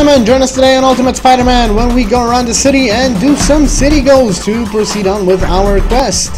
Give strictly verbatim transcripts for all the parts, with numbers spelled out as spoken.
gentlemen, join us today on Ultimate Spider-Man when we go around the city and do some city goals to proceed on with our quest.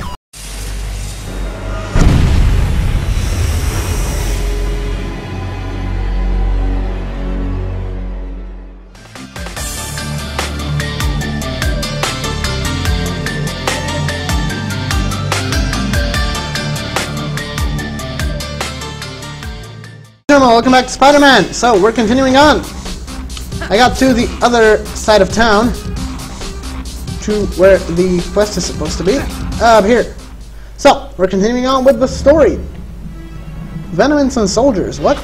Welcome back to Spider-Man. So we're continuing on. I got to the other side of town, to where the quest is supposed to be, up here. So we're continuing on with the story. Venom and some soldiers. What?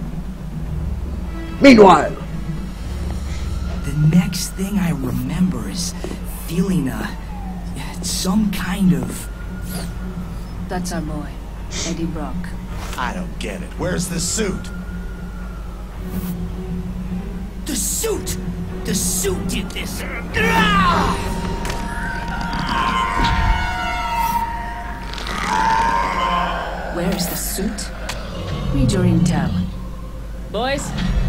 Meanwhile, the next thing I remember is feeling a some kind of. That's our boy, Eddie Brock. I don't get it. Where's the suit? The suit! The suit did this! Where's the suit? Read your intel. Boys?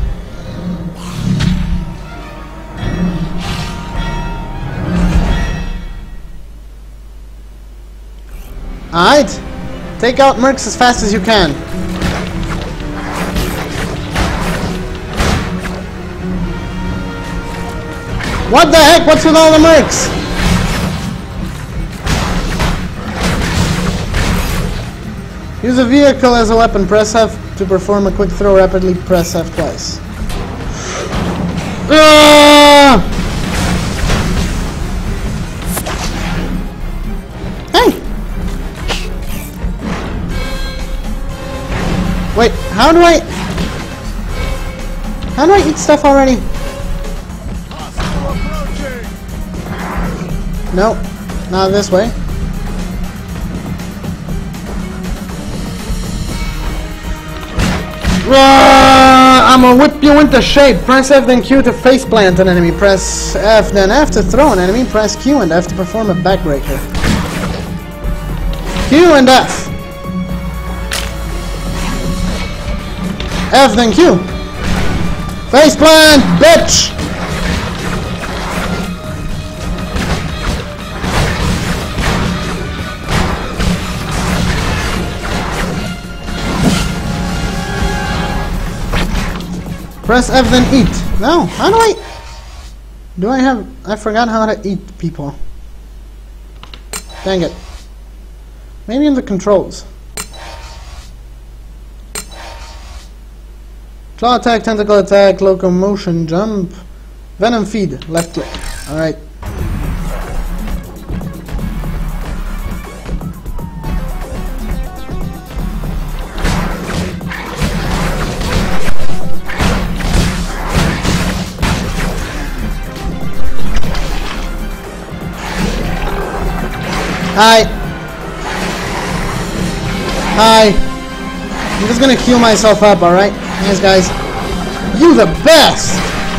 alright. Take out Mercs as fast as you can. What the heck? What's with all the Mercs? Use a vehicle as a weapon. Press F to perform a quick throw. Rapidly press F twice. Ah! Hey! Wait, how do I... How do I eat stuff already? No, not this way. I'm gonna whip you into shape. Press F then Q to face plant an enemy. Press F then F to throw an enemy. Press Q and F to perform a backbreaker. Q and F. F then Q. Face plant, bitch! Press F then eat. No, how do I... Do I have... I forgot how to eat people. Dang it. Maybe in the controls. Claw attack, tentacle attack, locomotion, jump, venom feed, left click. Alright. Hi. Hi. I'm just gonna heal myself up, alright? Thanks, guys. You the best!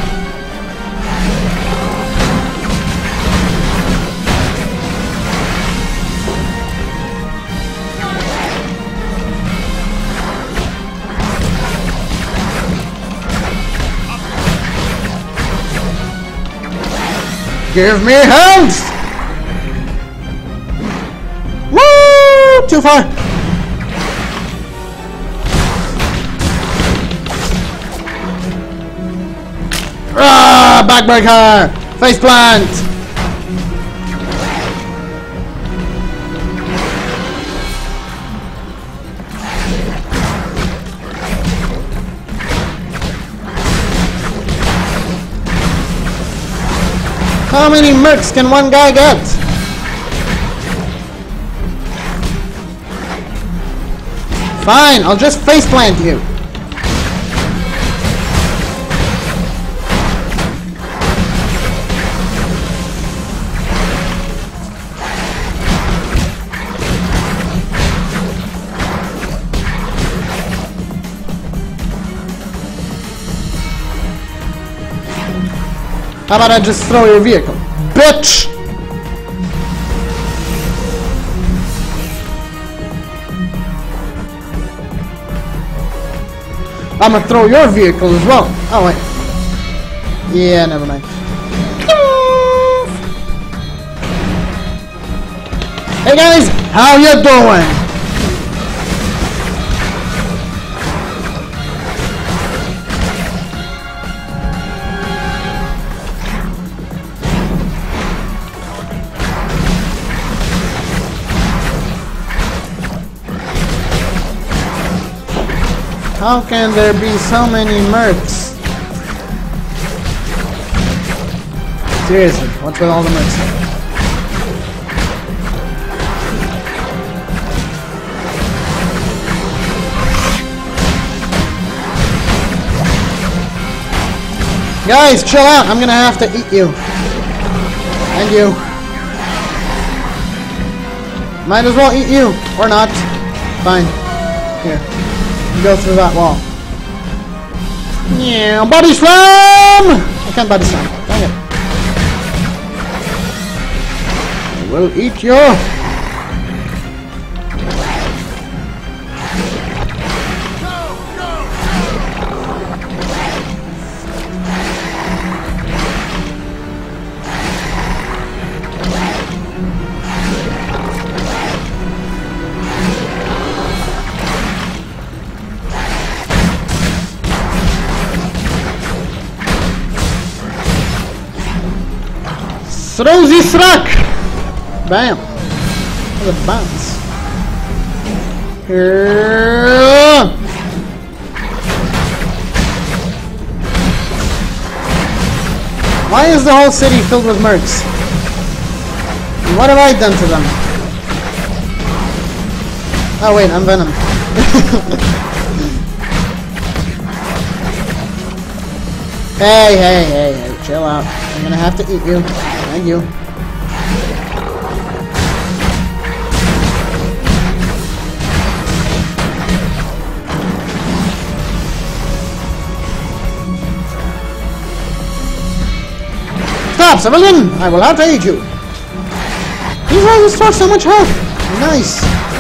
Give me health! Woo! Too far! Ah! Backbreaker! Face plant! How many mercs can one guy get? Fine, I'll just faceplant you. How about I just throw your vehicle? Bitch! I'm gonna throw your vehicle as well. Oh wait. Yeah, never mind. Hey guys, how you doing? How can there be so many mercs? Seriously, what's with all the mercs? Guys, chill out. I'm gonna have to eat you. And you. Might as well eat you. Or not. Fine. Here. Go through that wall. Yeah, body slam! I can't body slam. Dang it. I will eat you. Srozy Srak! Bam! What a bounce. Here. Why is the whole city filled with mercs? What have I done to them? Oh wait, I'm Venom. Hey, hey, hey, hey, chill out. I'm gonna have to eat you. And you. Stop, civilian! I will have to eat you. These guys restore so much health. Nice.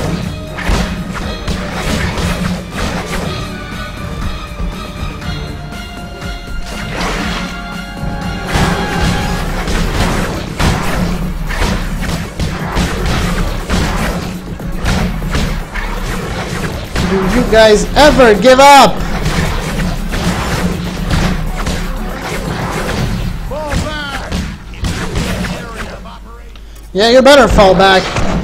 Do you guys ever give up? Fall back! Area of operation. Yeah, you better fall back.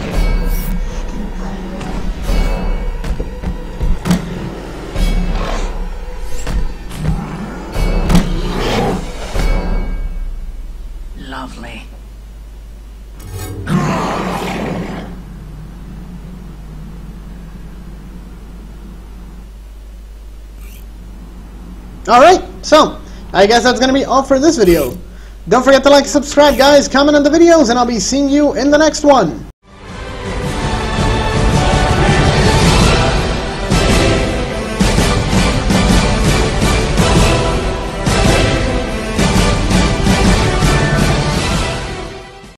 Lovely. Alright, so, I guess that's going to be all for this video. Don't forget to like, subscribe, guys, comment on the videos, and I'll be seeing you in the next one.